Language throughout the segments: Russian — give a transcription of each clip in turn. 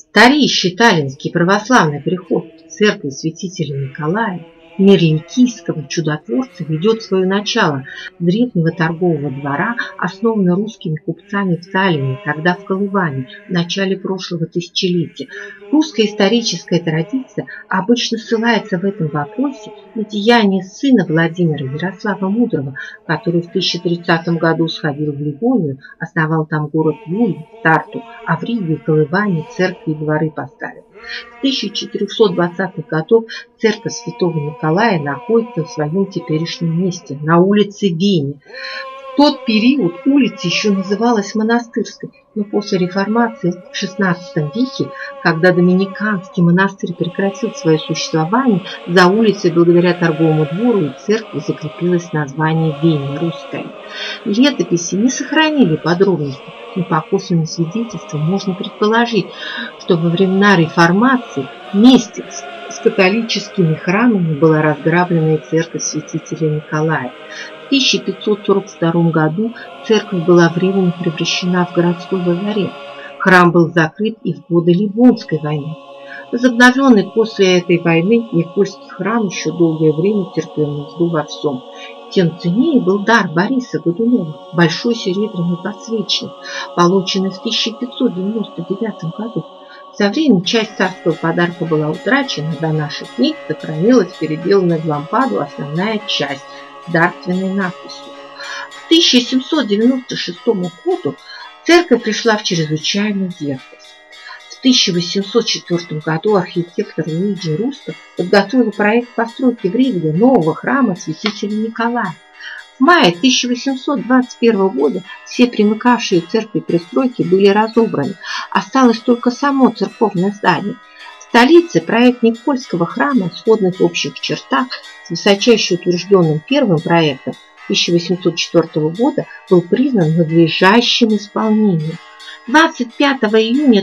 Старейший таллинский православный приход церкви святителя Николая Мирликийского чудотворца ведет свое начало древнего торгового двора, основанного русскими купцами в Таллине, тогда в Колыване, в начале прошлого тысячелетия. Русская историческая традиция обычно ссылается в этом вопросе на деяния сына Владимира Ярослава Мудрого, который в 1030 году сходил в Ливонию, основал там город Юлий, Тарту, а в Риге и Колыване церкви и дворы поставил. С 1420-х годов церковь святого Николая находится в своем теперешнем месте, на улице Вене. В тот период улица еще называлась Монастырской, но после реформации в XVI веке, когда Доминиканский монастырь прекратил свое существование, за улицей благодаря торговому двору и церкви закрепилось название Вене Русская. Летописи не сохранили подробностей, но по косвенным свидетельствам можно предположить, что во времена реформации вместе с католическими храмами была разграблена и церковь святителя Николая. В 1542 году церковь была временно превращена в городской лазарет. Храм был закрыт и в годы Ливонской войны. Возобновленный после этой войны Никольский храм еще долгое время терпел нужду во всем. Тем ценнее был дар Бориса Годунова, большой серебряный подсвечник, полученный в 1599 году. Со временем часть царского подарка была утрачена, до наших дней сохранилась переделанная в лампаду основная часть с дарственной надписью. К 1796 году церковь пришла в чрезвычайную ветхость. В 1804 году архитектор Луиджи Руссо подготовил проект постройки в Риге нового храма святителя Николая. В мае 1821 года все примыкавшие к церкви пристройки были разобраны, осталось только само церковное здание. В столице проект Никольского храма, сходный в общих чертах с высочайше утвержденным первым проектом 1804 года, был признан надлежащим исполнением. 25 июня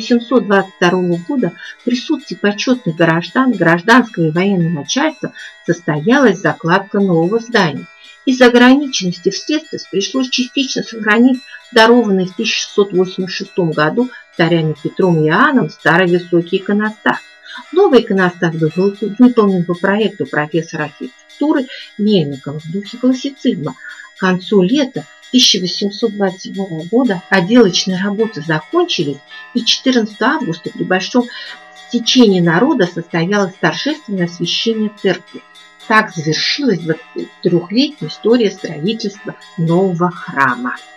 1822 года в присутствии почетных горождан, гражданского и военного начальства состоялась закладка нового здания. Из-за ограниченности в средствах пришлось частично сохранить дарованный в 1686 году царями Петром и Иоанном старый высокий иконостас. Новый иконостас был выполнен по проекту профессора архитектуры Мельникова в духе классицизма. К концу лета 1827 года отделочные работы закончились, и 14 августа при большом стечении народа состоялось торжественное освящение церкви. Так завершилась 23-летняя история строительства нового храма.